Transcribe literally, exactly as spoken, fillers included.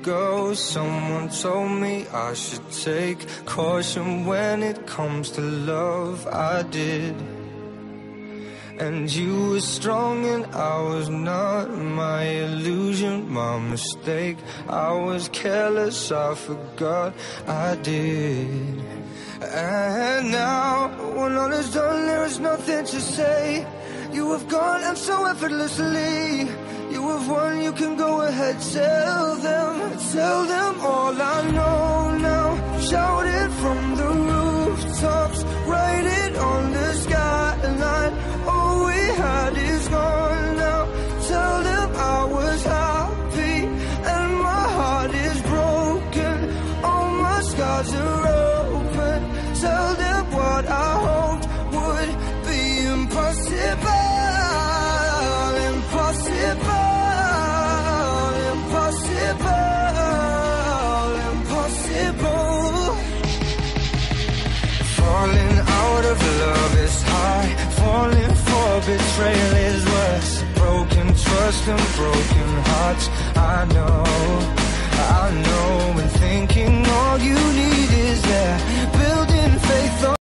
ago, someone told me I should take caution when it comes to love. I did. And you were strong and I was not. My illusion, my mistake. I was careless, I forgot I did. And now, when all is done, there is nothing to say. You have gone and so effortlessly. You have won, you can go ahead, tell them. Tell them all I know now. Shout it from the rooftops, write it on the skyline. All we had is gone now. Tell them I was happy and my heart is broken. All my scars are open. Tell them what I hoped would be impossible. Impossible, impossible, impossible. Falling out of love is hard. Falling for betrayal is worse. Broken trust and broken hearts. I know, I know. And thinking all you need is there. Building faith on